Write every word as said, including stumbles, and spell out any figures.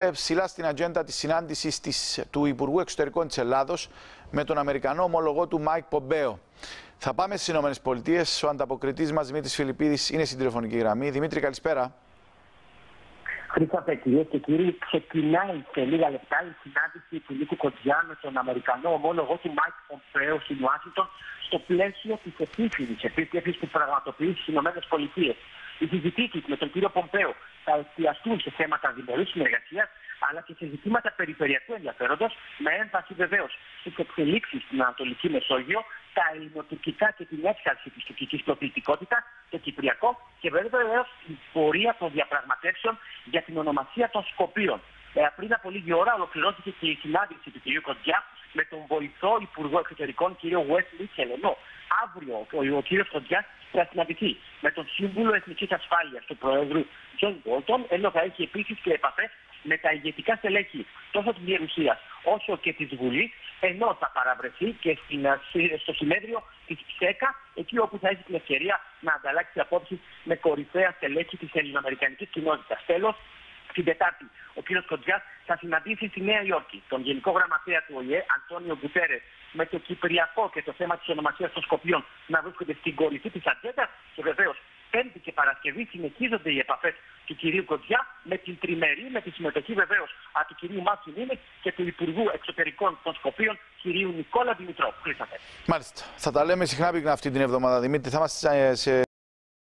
ψηλά στην ατζέντα της συνάντησης της, του Υπουργού Εξωτερικών της Ελλάδος με τον Αμερικανό ομολογό του Μάικ Πομπέο. Θα πάμε στις Ηνωμένες Πολιτείες. Ο ανταποκριτής μας Δημήτρης Φιλιππίδης είναι στην τηλεφωνική γραμμή. Δημήτρη, καλησπέρα. Χρήσταθε, κυρίες και κύριοι, ξεκινάει σε λίγα λεπτά η συνάντηση του Νίκου Κοντζιά με τον Αμερικανό ομόλογο του Μάικ Πομπέο στην Ουάσιγκτον στο πλαίσιο της επίσημης επίσκεψης που πραγματοποιεί στις Ηνωμένες Πολιτείες. Οι συζητήσεις με τον κύριο Πομπέο θα εστιαστούν σε θέματα διμερούς συνεργασίας αλλά και σε ζητήματα περιφερειακού ενδιαφέροντος, με έμφαση βεβαίως στις εξελίξεις στην Ανατολική Μεσόγειο, τα ελληνοτουρκικά και την έξαρση της τουρκικής προκλητικότητας, το Κυπριακό και βεβαίως η πορεία των διαπραγματεύσεων για την ονομασία των Σκοπίων. Ε, πριν από λίγη ώρα ολοκληρώθηκε και η συνάντηση του κ. Κοντζιά με τον βοηθό Υπουργό Εξωτερικών κ. West Mitchell, ενώ αύριο ο, ο κ. Κοντζιά θα συναντηθεί με τον Σύμβουλο Εθνικής Ασφάλειας του Προέδρου Τζον Μπόλτον, ενώ θα έχει επίσης και επαφές με τα ηγετικά στελέχη τόσο της Γερουσίας όσο και της Βουλής, ενώ θα παραβρεθεί και στην, στο συνέδριο της ΨΕΚΑ, εκεί όπου θα έχει την ευκαιρία να ανταλλάξει απόψεις με κορυφαία στελέχη της ελληνοαμερικανικής κοινότητας. Τέλος, την Τετάρτη, ο κ. Κοντζιάς θα συναντήσει στη Νέα Υόρκη τον Γενικό Γραμματέα του Ο I Ε, Αντώνιο Γκουτέρες, με το Κυπριακό και το θέμα της ονομασίας των Σκοπίων να βρίσκονται στην κορυφή της ατζέντας. Και βεβαίως, Πέμπτη και Παρασκευή συνεχίζονται οι επαφές του κ. Κοντζιά με την τριμερή, με τη συμμετοχή βεβαίως του κ. Μάρτιν Νίμιτ και του Υπουργού Εξωτερικών των Σκοπίων, κ. Νικόλα Δημητρόπουλου. Μάλιστα. Θα τα λέμε συχνά πυκνά αυτή την εβδομάδα, Δημήτρη. Θα είμαστε σε